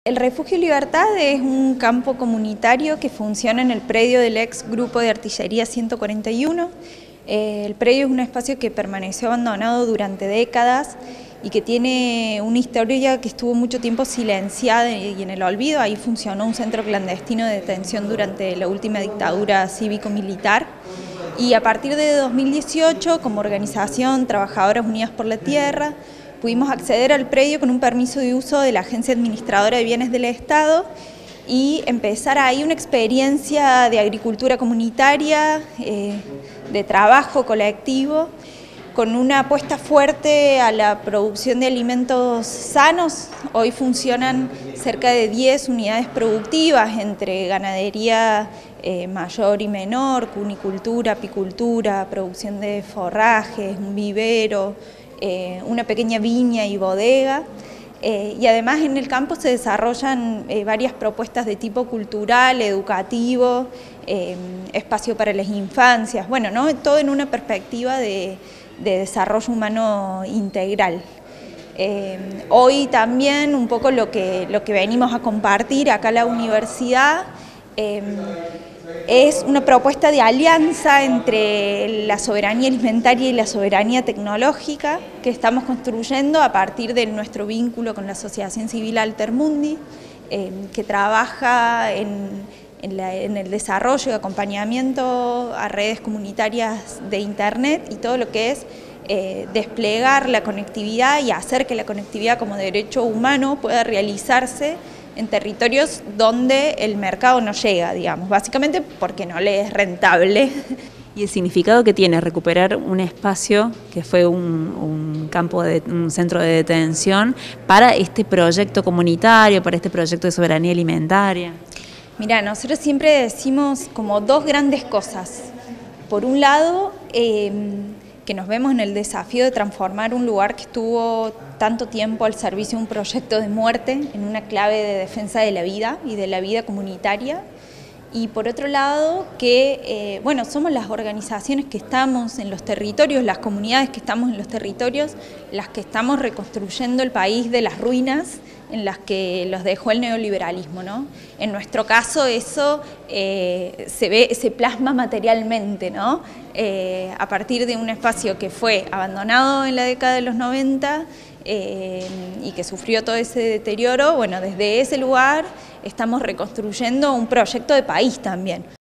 El Refugio Libertad es un campo comunitario que funciona en el predio del ex Grupo de Artillería 141. El predio es un espacio que permaneció abandonado durante décadas y que tiene una historia que estuvo mucho tiempo silenciada y en el olvido. Ahí funcionó un centro clandestino de detención durante la última dictadura cívico-militar. Y a partir de 2018, como organización Trabajadoras Unidas por la Tierra, pudimos acceder al predio con un permiso de uso de la Agencia Administradora de Bienes del Estado y empezar ahí una experiencia de agricultura comunitaria, de trabajo colectivo, con una apuesta fuerte a la producción de alimentos sanos. Hoy funcionan cerca de 10 unidades productivas entre ganadería mayor y menor, cunicultura, apicultura, producción de forrajes, un vivero, una pequeña viña y bodega. Y además en el campo se desarrollan varias propuestas de tipo cultural, educativo, espacio para las infancias, bueno, ¿no? Todo en una perspectiva de desarrollo humano integral. Hoy también un poco lo que venimos a compartir acá en la universidad es una propuesta de alianza entre la soberanía alimentaria y la soberanía tecnológica que estamos construyendo a partir de nuestro vínculo con la Asociación Civil Altermundi, que trabaja en el desarrollo y acompañamiento a redes comunitarias de Internet y todo lo que es desplegar la conectividad y hacer que la conectividad como derecho humano pueda realizarse en territorios donde el mercado no llega, digamos, básicamente porque no le es rentable. ¿Y el significado que tiene recuperar un espacio que fue un centro de detención para este proyecto comunitario, para este proyecto de soberanía alimentaria? Mira, nosotros siempre decimos como dos grandes cosas. Por un lado, que nos vemos en el desafío de transformar un lugar que estuvo tanto tiempo al servicio de un proyecto de muerte en una clave de defensa de la vida y de la vida comunitaria. Y por otro lado, que bueno, somos las organizaciones que estamos en los territorios, las comunidades que estamos en los territorios, las que estamos reconstruyendo el país de las ruinas en las que los dejó el neoliberalismo, ¿no? En nuestro caso eso se plasma materialmente, ¿no? A partir de un espacio que fue abandonado en la década de los 90 y que sufrió todo ese deterioro, bueno, desde ese lugar estamos reconstruyendo un proyecto de país también.